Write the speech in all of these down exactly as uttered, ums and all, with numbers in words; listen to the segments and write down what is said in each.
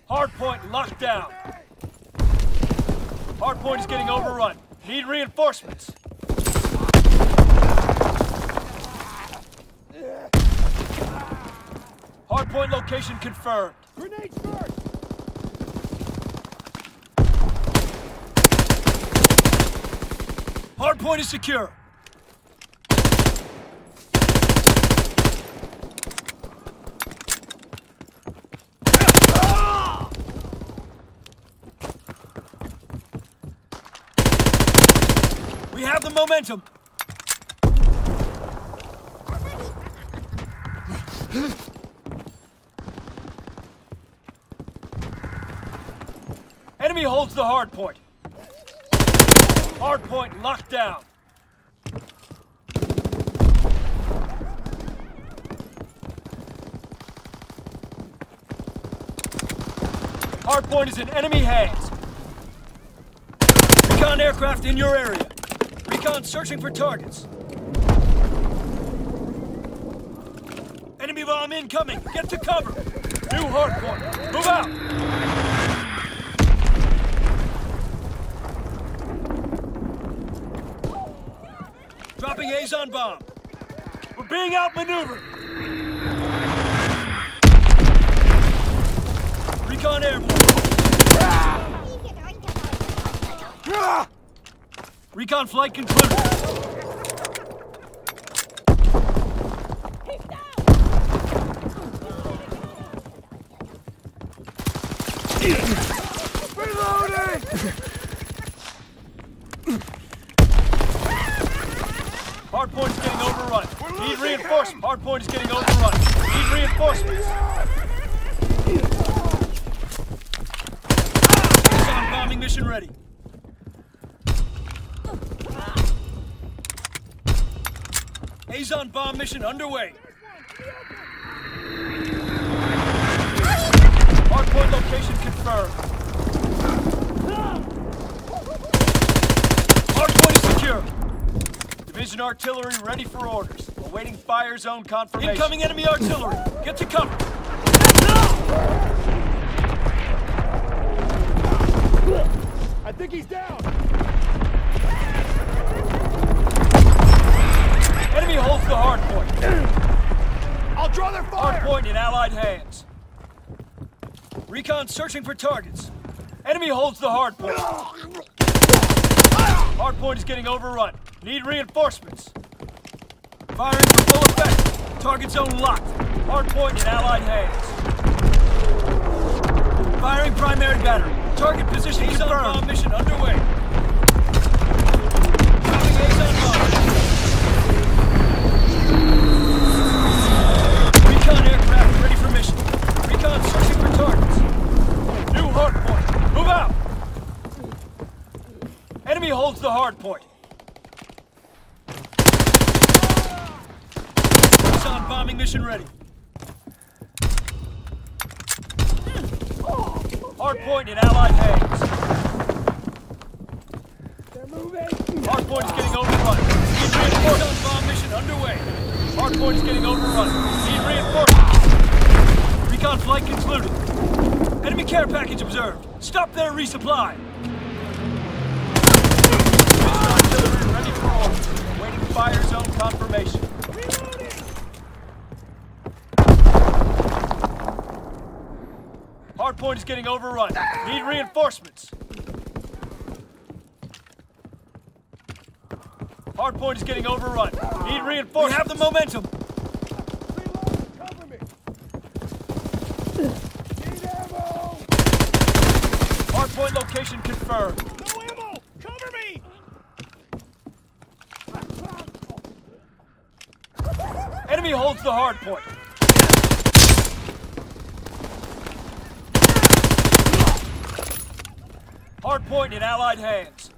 Hardpoint locked down. Hardpoint is getting overrun. Need reinforcements. Hardpoint location confirmed. Grenades first! Hardpoint is secure. We have the momentum. Enemy holds the hard point. Hard point locked down. Hard point is in enemy hands. Recon aircraft in your area. Recon searching for targets. Enemy bomb incoming. Get to cover. New hard point. Move out. Dropping Azon bomb. We're being outmaneuvered. Recon airborne. Recon flight concluded. Reloading! Hardpoint is getting overrun. Need reinforcements. Hardpoint is getting overrun. Need reinforcements. Azon bombing mission ready. Azon bomb mission underway. Hardpoint location confirmed. Hardpoint is secure. Division artillery ready for orders. Awaiting fire zone confirmation. Incoming enemy artillery. Get to cover. I think he's down! Enemy holds the hard point. I'll draw their fire! Hard point in Allied hands. Recon searching for targets. Enemy holds the hard point. Hard point is getting overrun. Need reinforcements. Firing for full effect. Target zone locked. Hard point in Allied hands. Firing primary battery. Target position confirmed. Azon bomb mission underway. Dropping Azon bomb. Recon aircraft ready for mission. Recon searching for targets. New hard point. Move out. Enemy holds the hard point. Azon bombing mission ready. Hard point in Allied hands. They're moving! Hard point is getting overrun. Need reinforcements. Bomb mission underway. Hard point is getting overrun. Need reinforcements. Recon flight concluded. Enemy care package observed. Stop their resupply. Division artillery ready for orders. Awaiting fire zone confirmation. Hardpoint is getting overrun. Need reinforcements. Hardpoint is getting overrun. Need reinforcements. We have the momentum. Reload! Cover me! Need ammo! Hardpoint location confirmed. No ammo! Cover me! Enemy holds the hardpoint. Hardpoint in Allied hands.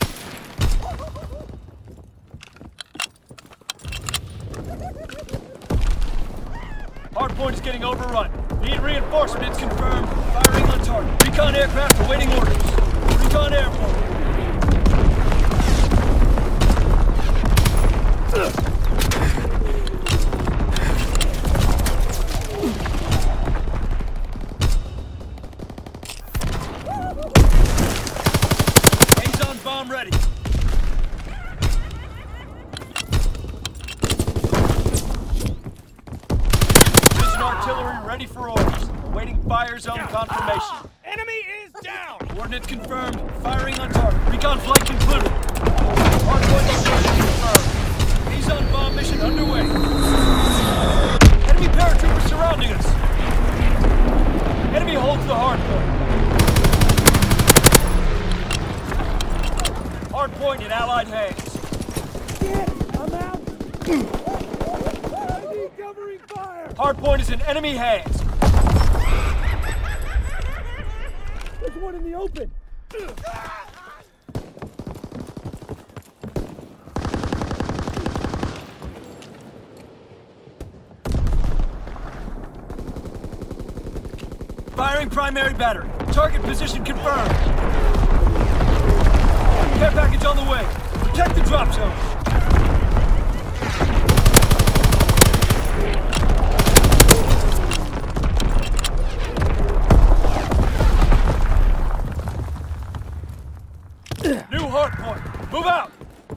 Hardpoint is getting overrun. Need reinforcements confirmed. Firing on target. Recon aircraft awaiting orders. Recon airborne. ready for orders. Awaiting fire zone confirmation. Enemy is down! Coordinates confirmed. Firing on target. Recon flight concluded. Hardpoint location confirmed. He's on bomb mission underway. Enemy paratroopers surrounding us. Enemy holds the hardpoint. Hardpoint in Allied hands. Shit! I'm out! I need covering fire! Hardpoint is in enemy hands. There's one in the open! Firing primary battery. Target position confirmed. Care package on the way. Protect the drop zone. New hardpoint. Move out.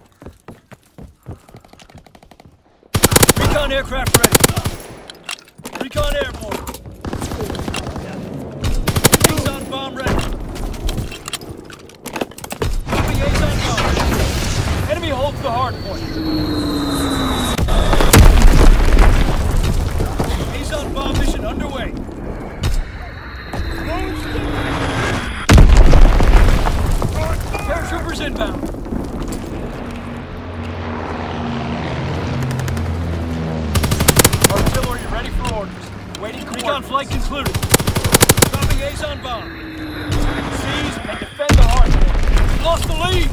Recon aircraft ready. Recon airborne. Liaison bomb ready. Liaison bomb. Enemy holds the hardpoint. Liaison bomb mission underway. Paratroopers inbound. Artillery ready for orders. Waiting recon flight concluded. Stopping liaison bomb. Seize and defend the hardpoint. Lost the lead.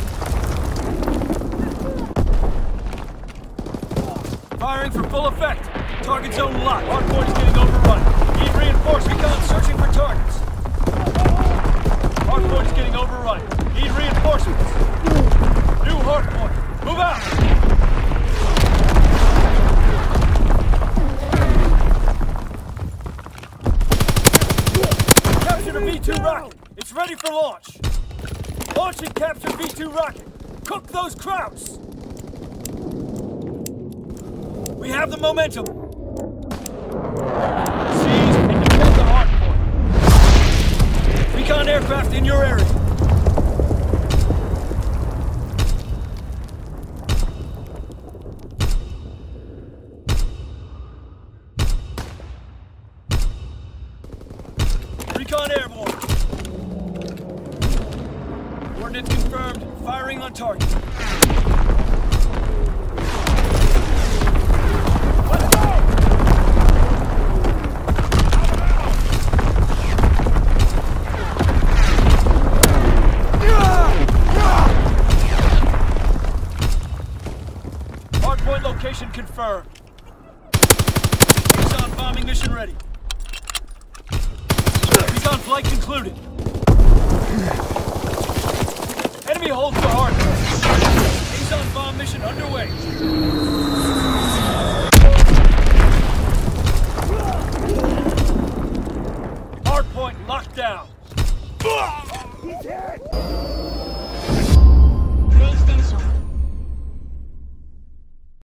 Firing for full effect. Target zone locked. Hardpoint is getting overrun. Need reinforcements. Recon searching for targets. Hardpoint is getting overrun. Need reinforcements. New hardpoint. Move out. Captured a V two rocket. It's ready for launch. Launching captured V two rocket. Cook those krauts. We have the momentum. Seize and defend the hardpoint. Recon aircraft in your area. Recon airborne. Coordinates confirmed. Firing on target. Let's go! Hardpoint location confirmed. Recon bombing mission ready. Recon flight concluded. Enemy holds the hardpoint.